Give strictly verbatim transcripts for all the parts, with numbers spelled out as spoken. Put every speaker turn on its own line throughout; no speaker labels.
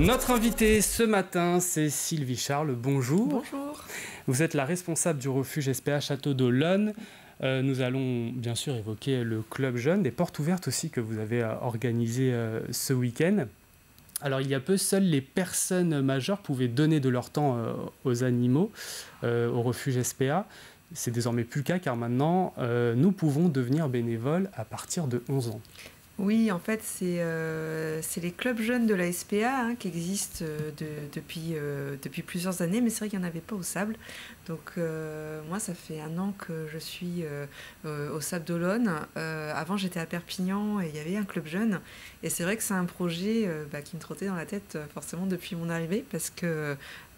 Notre invitée ce matin, c'est Sylvie Charles. Bonjour.
Bonjour.
Vous êtes la responsable du refuge S P A Château d'Olonne. Euh, nous allons bien sûr évoquer le Club Jeune, des portes ouvertes aussi que vous avez euh, organisé euh, ce week-end. Alors, il y a peu, seules les personnes majeures pouvaient donner de leur temps euh, aux animaux, euh, au refuge S P A. C'est désormais plus le cas car maintenant, euh, nous pouvons devenir bénévoles à partir de onze ans.
Oui, en fait, c'est euh, c'est les clubs jeunes de la S P A hein, qui existent de, depuis, euh, depuis plusieurs années, mais c'est vrai qu'il n'y en avait pas au Sable. Donc euh, moi, ça fait un an que je suis euh, euh, au Sable d'Olonne. Euh, avant, j'étais à Perpignan et il y avait un club jeune. Et c'est vrai que c'est un projet euh, bah, qui me trottait dans la tête forcément depuis mon arrivée, parce que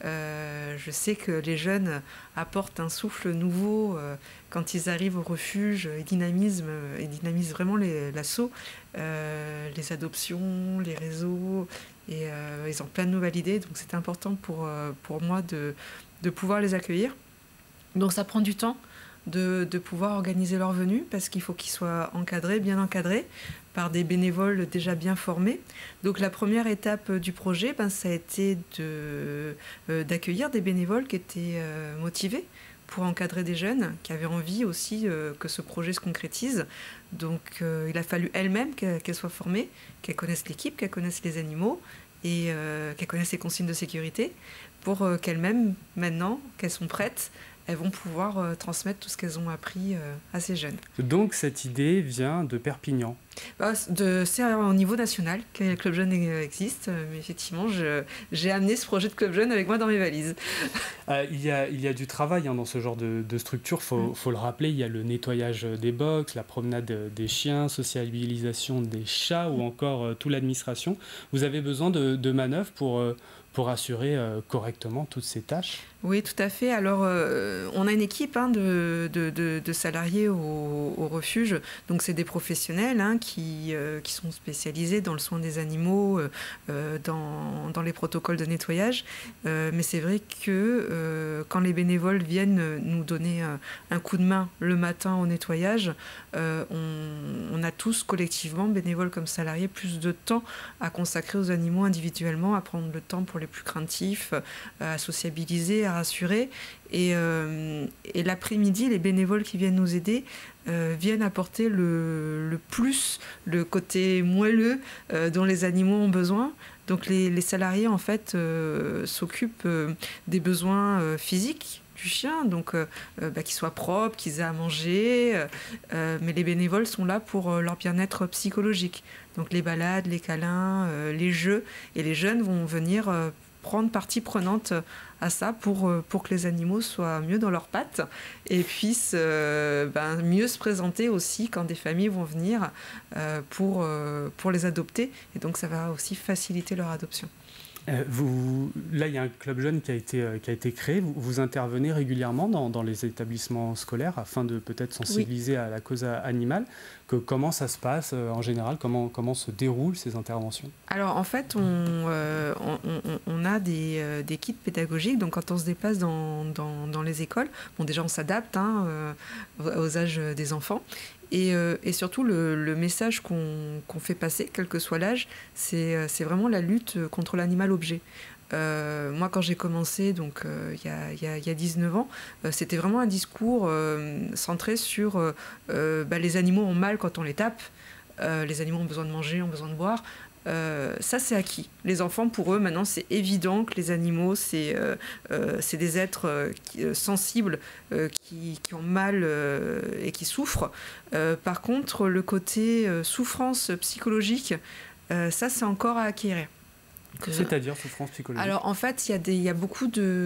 euh, je sais que les jeunes apportent un souffle nouveau euh, quand ils arrivent au refuge. Ils dynamisent, ils dynamisent vraiment l'assaut. Euh, les adoptions, les réseaux, et euh, ils ont plein de nouvelles idées, donc c'est important pour, euh, pour moi de, de pouvoir les accueillir. Donc ça prend du temps de, de pouvoir organiser leur venue, parce qu'il faut qu'ils soient encadrés, bien encadrés, par des bénévoles déjà bien formés. Donc la première étape du projet, ben, ça a été de, euh, d'accueillir des bénévoles qui étaient euh, motivés pour encadrer des jeunes, qui avaient envie aussi euh, que ce projet se concrétise. Donc euh, il a fallu elles-mêmes qu'elles qu'elles soient formées, qu'elles connaissent l'équipe, qu'elles connaissent les animaux et euh, qu'elles connaissent les consignes de sécurité, pour euh, qu'elles-mêmes, maintenant qu'elles sont prêtes, elles vont pouvoir euh, transmettre tout ce qu'elles ont appris euh, à ces jeunes.
Donc cette idée vient de Perpignan.
Bah, de, c'est au niveau national que le Club Jeune existe, mais effectivement, je, j'ai amené ce projet de Club Jeune avec moi dans mes valises.
Euh, il, y a, il y a du travail hein, dans ce genre de, de structure, il faut, faut le rappeler. Il y a le nettoyage des box, la promenade des chiens, sociabilisation des chats ou encore euh, toute l'administration. Vous avez besoin de, de manœuvres pour, euh, pour assurer euh, correctement toutes ces tâches?
Oui, tout à fait. Alors, euh, on a une équipe hein, de, de, de, de salariés au, au refuge. Donc, c'est des professionnels hein, qui, euh, qui sont spécialisés dans le soin des animaux, euh, dans, dans les protocoles de nettoyage. Euh, mais c'est vrai que euh, quand les bénévoles viennent nous donner un, un coup de main le matin au nettoyage, euh, on, on a tous collectivement, bénévoles comme salariés, plus de temps à consacrer aux animaux individuellement, à prendre le temps pour les plus craintifs, à sociabiliser, à rassurer. Et, euh, et l'après-midi, les bénévoles qui viennent nous aider euh, viennent apporter le, le plus, le côté moelleux euh, dont les animaux ont besoin. Donc les, les salariés, en fait, euh, s'occupent euh, des besoins euh, physiques du chien, donc euh, bah, qu'ils soient propres, qu'ils aient à manger, euh, mais les bénévoles sont là pour euh, leur bien-être psychologique. Donc les balades, les câlins, euh, les jeux, et les jeunes vont venir euh, prendre partie prenante à ça pour, pour que les animaux soient mieux dans leurs pattes et puissent euh, ben, mieux se présenter aussi quand des familles vont venir euh, pour, euh, pour les adopter. Et donc ça va aussi faciliter leur adoption.
Euh, vous, là, il y a un club jeune qui a été, euh, qui a été créé. Vous, vous intervenez régulièrement dans, dans les établissements scolaires afin de peut-être sensibiliser oui. à la cause animale. Que, comment ça se passe euh, en général? Comment, comment se déroulent ces interventions?
Alors, en fait, on, euh, on, on, on a des, euh, des kits pédagogiques. Donc, quand on se déplace dans, dans, dans les écoles, bon, déjà, on s'adapte hein, euh, aux âges des enfants. Et, euh, et surtout, le, le message qu'on qu'on fait passer, quel que soit l'âge, c'est c'est vraiment la lutte contre l'animal-objet. Euh, moi, quand j'ai commencé, donc euh, il y a, il y a, il y a dix-neuf ans, euh, c'était vraiment un discours euh, centré sur euh, euh, bah, les animaux ont mal quand on les tape, euh, les animaux ont besoin de manger, ont besoin de boire. Euh, ça, c'est acquis. Les enfants, pour eux, maintenant, c'est évident que les animaux, c'est euh, euh, c'est des êtres euh, qui, euh, sensibles euh, qui, qui ont mal euh, et qui souffrent. Euh, par contre, le côté euh, souffrance psychologique, euh, ça, c'est encore à acquérir.
C'est-à-dire souffrance psychologique?
Alors, en fait, il y a des, il y a beaucoup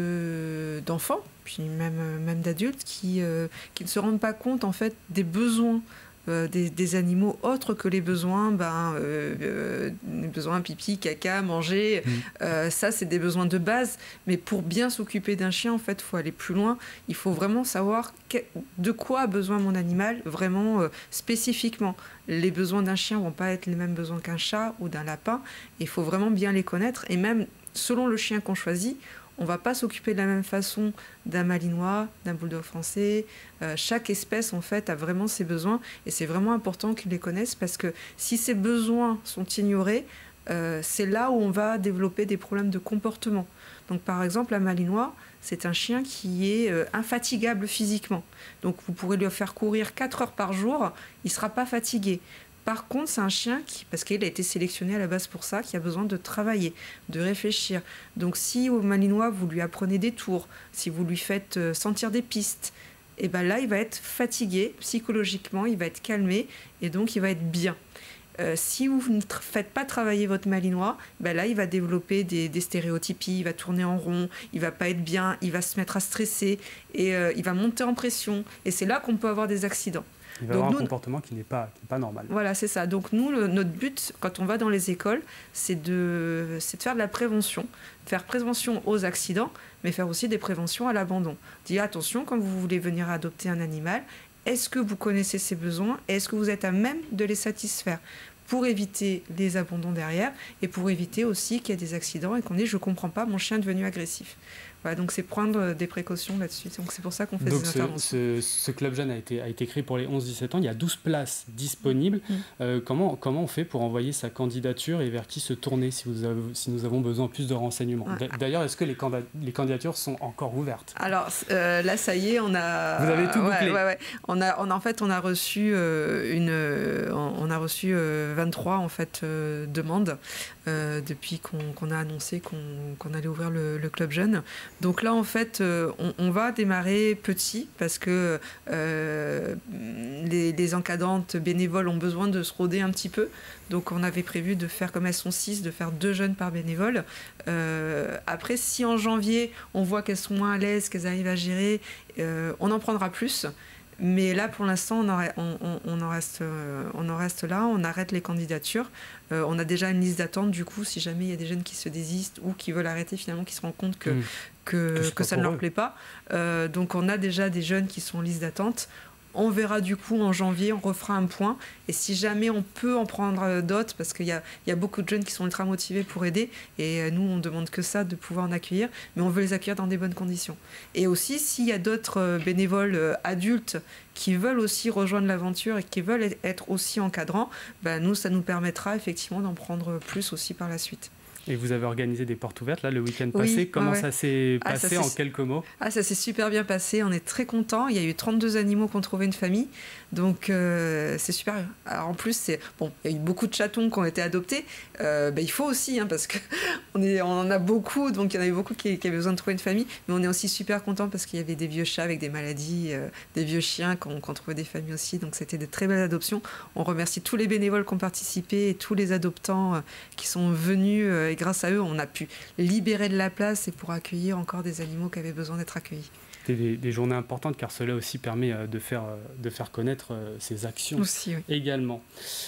de, d'enfants, puis même, même d'adultes, qui, euh, qui ne se rendent pas compte, en fait, des besoins Euh, des, des animaux autres que les besoins, ben, euh, euh, les besoins pipi, caca, manger. Mmh. Euh, ça, c'est des besoins de base. Mais pour bien s'occuper d'un chien, en fait, il faut aller plus loin. Il faut vraiment savoir que, de quoi a besoin mon animal, vraiment euh, spécifiquement. Les besoins d'un chien ne vont pas être les mêmes besoins qu'un chat ou d'un lapin. Il faut vraiment bien les connaître. Et même selon le chien qu'on choisit, on ne va pas s'occuper de la même façon d'un malinois, d'un bulldog français. Euh, chaque espèce, en fait, a vraiment ses besoins. Et c'est vraiment important qu'ils les connaissent parce que si ces besoins sont ignorés, euh, c'est là où on va développer des problèmes de comportement. Donc par exemple, la Malinois, c'est un chien qui est euh, infatigable physiquement. Donc vous pourrez lui faire courir quatre heures par jour, il ne sera pas fatigué. Par contre, c'est un chien qui, parce qu'il a été sélectionné à la base pour ça, qui a besoin de travailler, de réfléchir. Donc si au Malinois, vous lui apprenez des tours, si vous lui faites euh, sentir des pistes, et ben là, il va être fatigué psychologiquement, il va être calmé et donc il va être bien. Euh, si vous ne tra- faites pas travailler votre Malinois, ben là, il va développer des, des stéréotypies, il va tourner en rond, il va pas être bien, il va se mettre à stresser et euh, il va monter en pression. Et c'est là qu'on peut avoir des accidents.
Il va
Donc
avoir
nous,
un comportement qui n'est pas, qui n'est pas normal.
Voilà, c'est ça. Donc nous, le, notre but, quand on va dans les écoles, c'est de, c'est de faire de la prévention. Faire prévention aux accidents, mais faire aussi des préventions à l'abandon. Dire attention, quand vous voulez venir adopter un animal, est-ce que vous connaissez ses besoins et est-ce que vous êtes à même de les satisfaire pour éviter les abandons derrière et pour éviter aussi qu'il y ait des accidents et qu'on dise « je ne comprends pas, mon chien est devenu agressif ». Voilà, donc c'est prendre des précautions là-dessus. Donc c'est pour ça qu'on fait
donc
ces
ce,
interventions.
Ce, ce club jeune a été, a été créé pour les onze dix-sept ans. Il y a douze places disponibles. Mmh. Euh, comment, comment on fait pour envoyer sa candidature et vers qui se tourner si, vous avez, si nous avons besoin de plus de renseignements? Ouais. D'ailleurs, est-ce que les, canda- les candidatures sont encore ouvertes?
Alors euh, là, ça y est, on a...
Vous avez tout bouclé.
Ouais, ouais, ouais. On a, on a, en fait, on a reçu, euh, une, on a reçu euh, vingt-trois en fait, euh, demandes euh, depuis qu'on, qu'on a annoncé qu'on, qu'on allait ouvrir le, le club jeune. Donc là, en fait, euh, on, on va démarrer petit parce que euh, les, les encadrantes bénévoles ont besoin de se rôder un petit peu. Donc on avait prévu de faire, comme elles sont six, de faire deux jeunes par bénévole. Euh, après, si en janvier, on voit qu'elles sont moins à l'aise, qu'elles arrivent à gérer, euh, on en prendra plus. Mais là, pour l'instant, on en, on, on, on en, reste, euh, on en reste là, on arrête les candidatures. Euh, on a déjà une liste d'attente, du coup, si jamais il y a des jeunes qui se désistent ou qui veulent arrêter, finalement, qui se rendent compte que, mmh. que, que, que ça ne leur eux. plaît pas. Euh, donc, on a déjà des jeunes qui sont en liste d'attente. On verra du coup en janvier, on refera un point. Et si jamais on peut en prendre d'autres, parce qu'il y a, il y a beaucoup de jeunes qui sont ultra motivés pour aider, et nous, on ne demande que ça, de pouvoir en accueillir, mais on veut les accueillir dans des bonnes conditions. Et aussi, s'il y a d'autres bénévoles adultes qui veulent aussi rejoindre l'aventure et qui veulent être aussi encadrants, ben nous, ça nous permettra effectivement d'en prendre plus aussi par la suite.
Et vous avez organisé des portes ouvertes là le week-end passé.
Oui,
Comment
ouais.
ça s'est
ah,
passé
ça
en quelques mots?
Ah, ça s'est super bien passé. On est très contents. Il y a eu trente-deux animaux qui ont trouvé une famille. Donc, euh, c'est super. Alors, en plus, c'est... Bon, il y a eu beaucoup de chatons qui ont été adoptés. Euh, ben, il faut aussi, hein, parce qu'on est... on en a beaucoup. Donc, il y en avait beaucoup qui, qui avaient besoin de trouver une famille. Mais on est aussi super contents parce qu'il y avait des vieux chats avec des maladies, euh, des vieux chiens qui ont, qui ont trouvé des familles aussi. Donc, c'était de très belles adoptions. On remercie tous les bénévoles qui ont participé et tous les adoptants euh, qui sont venus. Euh, et grâce à eux, on a pu libérer de la place et pour accueillir encore des animaux qui avaient besoin d'être accueillis.
Des, des journées importantes car cela aussi permet euh, de, faire, euh, de faire connaître euh, ces actions
aussi, oui.
également.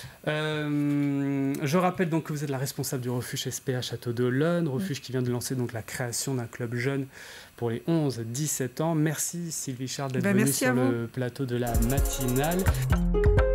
Euh, je rappelle donc que vous êtes la responsable du refuge S P A Château d'Olonne, refuge oui. qui vient de lancer donc la création d'un club jeune pour les onze dix-sept ans. Merci Sylvie Charles d'être bah, venue sur le plateau de la matinale.